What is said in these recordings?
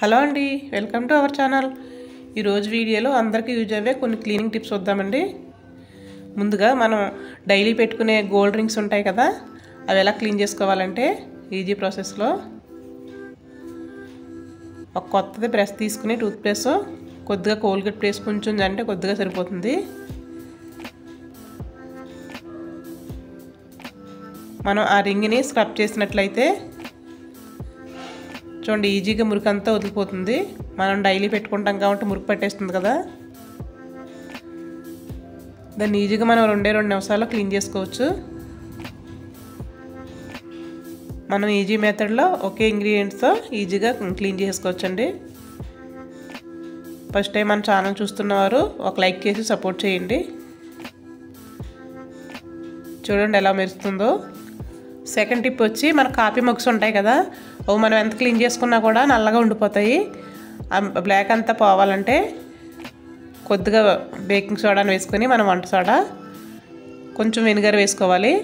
Hello అండి, welcome to our channel. ఈరోజు వీడియోలో అందరికీ యూజ్ అయ్యే కొన్ని క్లీనింగ్ టిప్స్ వద్దామండి. ముందుగా మనం డైలీ పెట్టుకునే గోల్డ్ రింగ్స్ ఉంటాయి కదా, అవి ఎలా క్లీన్ చేసుకోవాలంటే ఈజీ ప్రాసెస్లో ఒక కొత్తది బ్రష్ తీసుకుని టూత్ పేస్ట్ కొద్దిగా కోల్గేట్ పేస్ట్ కొంచెం అంటే కొద్దిగా సరిపోతుంది. మనం ఆ రింగ్ని స్క్రబ్ చేసినట్లయితే చూడండి ఈజీగా మురికి అంతా వదిలిపోతుంది. మనం డైలీ పెట్టుకుంటాం కాబట్టి మురికి పట్టేస్తుంది కదా, దాన్ని ఈజీగా మనం 2 నిమిషాల్లో క్లీన్ చేసుకోవచ్చు. మనం ఈజీ మెథడ్లో ఒకే ఇంగ్రీడియంట్స్తో ఈజీగా క్లీన్ చేసుకోవచ్చు అండి. ఫస్ట్ టైం మన ఛానల్ చూస్తున్నవారు ఒక లైక్ చేసి సపోర్ట్ చేయండి. చూడండి ఎలా మెరుస్తుందో. సెకండ్ టిప్ వచ్చి మన కాఫీ మగ్స్ ఉంటాయి కదా, అవి మనం ఎంత క్లీన్ చేసుకున్నా కూడా నల్లగా ఉండిపోతాయి. బ్లాక్ అంతా పోవాలంటే కొద్దిగా బేకింగ్ సోడాని వేసుకొని మనం వంట సోడా కొంచెం వెనిగర్ వేసుకోవాలి.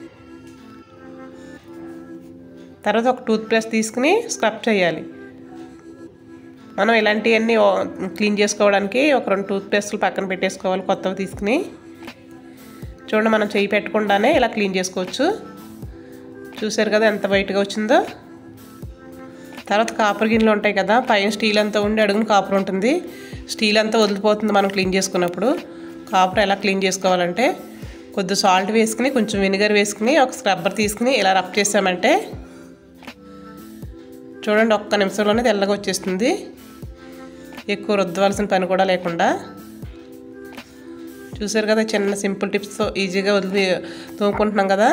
తర్వాత ఒక టూత్ బ్రష్ తీసుకుని స్క్రబ్ చేయాలి. మనం ఇలాంటివన్నీ క్లీన్ చేసుకోవడానికి ఒక 2 టూత్ బ్రష్లు పక్కన పెట్టేసుకోవాలి కొత్తవి తీసుకుని. చూడండి మనం చేయి పెట్టకుండానే ఇలా క్లీన్ చేసుకోవచ్చు. చూసారు కదా ఎంత వైట్గా వచ్చిందో. తర్వాత కాపర్ గిన్నెలు ఉంటాయి కదా, పైన స్టీల్ అంతా ఉండి అడుగున కాపర్ ఉంటుంది. స్టీల్ అంతా వదిలిపోతుంది మనం క్లీన్ చేసుకున్నప్పుడు. కాపర్ ఎలా క్లీన్ చేసుకోవాలంటే కొద్దిగా సాల్ట్ వేసుకుని కొంచెం వెనిగర్ వేసుకుని ఒక స్క్రబ్బర్ తీసుకుని ఇలా రబ్ చేసామంటే చూడండి 1 నిమిషంలోనే తెల్లగా వచ్చేస్తుంది. ఎక్కువ రుద్దవలసిన పని కూడా లేకుండా. చూసారు కదా చిన్న సింపుల్ టిప్స్తో ఈజీగా వదిలి తోముకుంటున్నాం కదా.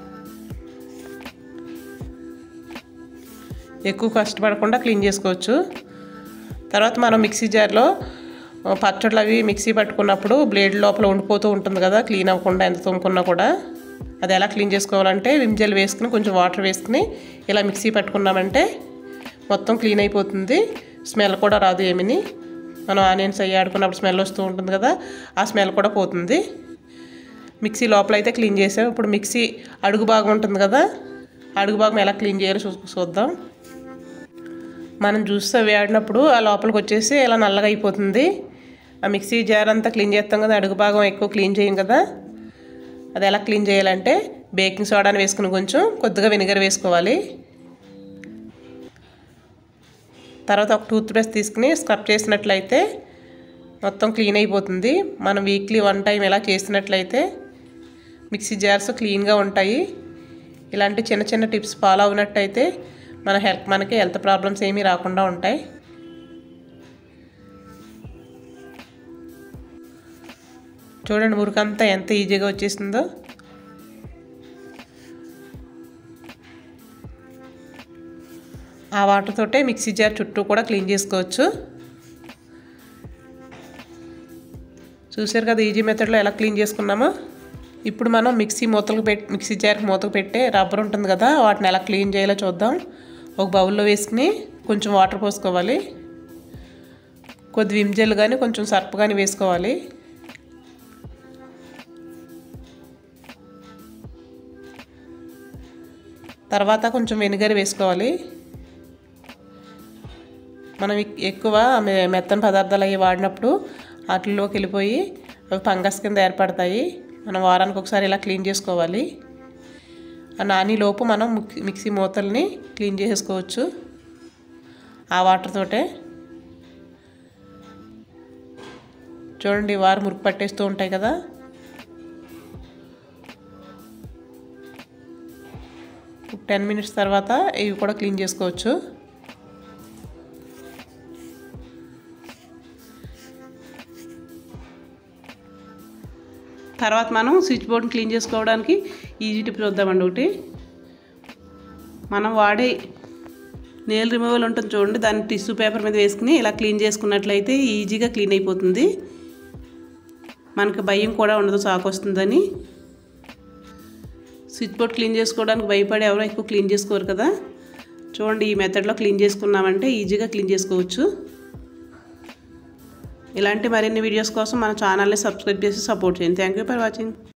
ఎక్కువ కష్టపడకుండా క్లీన్ చేసుకోవచ్చు. తర్వాత మనం మిక్సీ జార్లో పచ్చళ్ళు అవి మిక్సీ పట్టుకున్నప్పుడు బ్లేడ్ లోపల ఉండిపోతూ ఉంటుంది కదా, క్లీన్ అవ్వకుండా ఎంత తోముకున్నా కూడా. అది ఎలా క్లీన్ చేసుకోవాలంటే విమ్ జెల్ వేసుకుని కొంచెం వాటర్ వేసుకుని ఇలా మిక్సీ పట్టుకున్నామంటే మొత్తం క్లీన్ అయిపోతుంది. స్మెల్ కూడా రాదు ఏమిని. మనం ఆనియన్స్ అవి ఆడుకున్నప్పుడు స్మెల్ వస్తూ ఉంటుంది కదా, ఆ స్మెల్ కూడా పోతుంది. మిక్సీ లోపల అయితే క్లీన్ చేసాం. ఇప్పుడు మిక్సీ అడుగు భాగం ఉంటుంది కదా, అడుగు భాగం ఎలా క్లీన్ చేయాలో చూద్దాం. మనం జ్యూస్ అవి ఆడినప్పుడు ఆ లోపలికి వచ్చేసి ఇలా నల్లగా అయిపోతుంది. ఆ మిక్సీ జార్ అంతా క్లీన్ చేస్తాం కదా, అడుగు భాగం ఎక్కువ క్లీన్ చేయం కదా. అది ఎలా క్లీన్ చేయాలంటే బేకింగ్ సోడాని వేసుకుని కొంచెం కొద్దిగా వెనిగర్ వేసుకోవాలి. తర్వాత ఒక టూత్ బ్రష్ తీసుకుని స్క్రబ్ చేసినట్లయితే మొత్తం క్లీన్ అయిపోతుంది. మనం వీక్లీ 1 టైం ఇలా చేసినట్లయితే మిక్సీ జార్స్ క్లీన్గా ఉంటాయి. ఇలాంటి చిన్న చిన్న టిప్స్ ఫాలో అవునట్టయితే మనకి హెల్త్ ప్రాబ్లమ్స్ ఏమీ రాకుండా ఉంటాయి. చూడండి మురికంతా ఎంత ఈజీగా వచ్చేసిందో. ఆ వాటర్ తోటే మిక్సీ జార్ చుట్టూ కూడా క్లీన్ చేసుకోవచ్చు. చూసారు కదా ఈజీ మెథడ్లో ఎలా క్లీన్ చేసుకున్నామో. ఇప్పుడు మనం మిక్సీ జార్కి మూతకు పెట్టే రబ్బర్ ఉంటుంది కదా, వాటిని ఎలా క్లీన్ చేయాలో చూద్దాం. ఒక బౌల్లో వేసుకుని కొంచెం వాటర్ పోసుకోవాలి. కొద్ది విమ్ జెల్ కానీ కొంచెం సర్ఫ్ కానీ వేసుకోవాలి. తర్వాత కొంచెం వెనిగర్ వేసుకోవాలి. మనం ఎక్కువ మెత్తని పదార్థాలు అవి వాడినప్పుడు వాటిల్లోకి వెళ్ళిపోయి అవి ఫంగస్ కింద ఏర్పడతాయి. మనం వారానికి ఒకసారి ఇలా క్లీన్ చేసుకోవాలి. ఆ నానిలోపు మనం మిక్సీ మూతల్ని క్లీన్ చేసుకోవచ్చు ఆ వాటర్ తోటే. చూడండి వారు మురికి పట్టేస్తూ ఉంటాయి కదా. 10 మినిట్స్ తర్వాత ఇవి కూడా క్లీన్ చేసుకోవచ్చు. తర్వాత మనం స్విచ్ బోర్డ్ని క్లీన్ చేసుకోవడానికి ఈజీ టిప్ చూద్దామండి. ఒకటి మనం వాడే నెయిల్ రిమూవల్ ఉంటుంది చూడండి, దాన్ని టిష్యూ పేపర్ మీద వేసుకుని ఇలా క్లీన్ చేసుకున్నట్లయితే ఈజీగా క్లీన్ అయిపోతుంది. మనకి భయం కూడా ఉండదు చాకు వస్తుందని. స్విచ్ బోర్డ్ క్లీన్ చేసుకోవడానికి భయపడి ఎవరో ఎక్కువ క్లీన్ చేసుకోరు కదా. చూడండి ఈ మెథడ్లో క్లీన్ చేసుకున్నామంటే ఈజీగా క్లీన్ చేసుకోవచ్చు. ఇలాంటి మరిన్ని వీడియోస్ కోసం మన ఛానల్ని సబ్స్క్రైబ్ చేసి సపోర్ట్ చేయండి. Thank you for watching.